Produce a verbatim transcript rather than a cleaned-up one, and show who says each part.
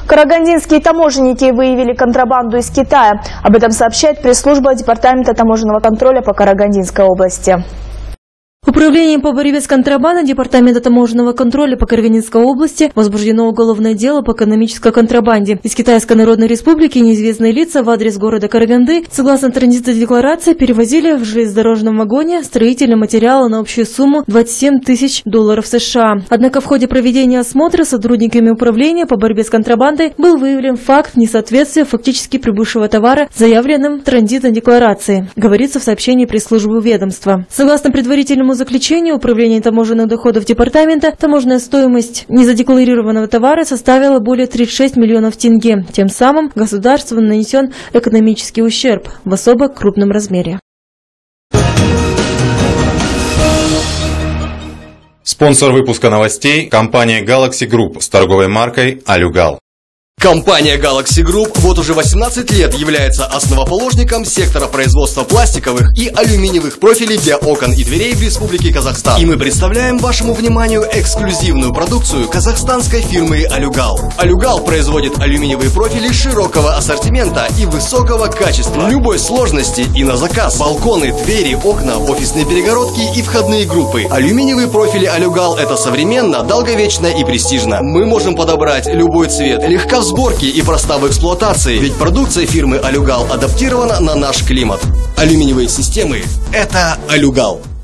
Speaker 1: Карагандинские таможенники выявили контрабанду из Китая. Об этом сообщает пресс-служба Департамента таможенного контроля по Карагандинской области.
Speaker 2: Управлением по борьбе с контрабандой Департамента таможенного контроля по Карагандинской области возбуждено уголовное дело по экономической контрабанде. Из Китайской Народной Республики неизвестные лица в адрес города Караганды, согласно транзитной декларации, перевозили в железнодорожном вагоне строительные материалы на общую сумму двадцать семь тысяч долларов США. Однако в ходе проведения осмотра сотрудниками управления по борьбе с контрабандой был выявлен факт несоответствия фактически прибывшего товара заявленным в транзитной декларации, говорится в сообщении пресс-службы ведомства. Согласно предварительному заключению Управления таможенных доходов департамента, таможенная стоимость незадекларированного товара составила более тридцати шести миллионов тенге. Тем самым государству нанесен экономический ущерб в особо крупном размере.
Speaker 3: Спонсор выпуска новостей – компания Galaxy Group с торговой маркой «Алюгал».
Speaker 4: Компания Galaxy Group вот уже восемнадцать лет является основоположником сектора производства пластиковых и алюминиевых профилей для окон и дверей в Республике Казахстан. И мы представляем вашему вниманию эксклюзивную продукцию казахстанской фирмы «Алюгал». «Алюгал» производит алюминиевые профили широкого ассортимента и высокого качества, любой сложности и на заказ. Балконы, двери, окна, офисные перегородки и входные группы. Алюминиевые профили «Алюгал» — это современно, долговечно и престижно. Мы можем подобрать любой цвет, легко в сборке и проста в эксплуатации, ведь продукция фирмы «Алюгал» адаптирована на наш климат. Алюминиевые системы – это «Алюгал».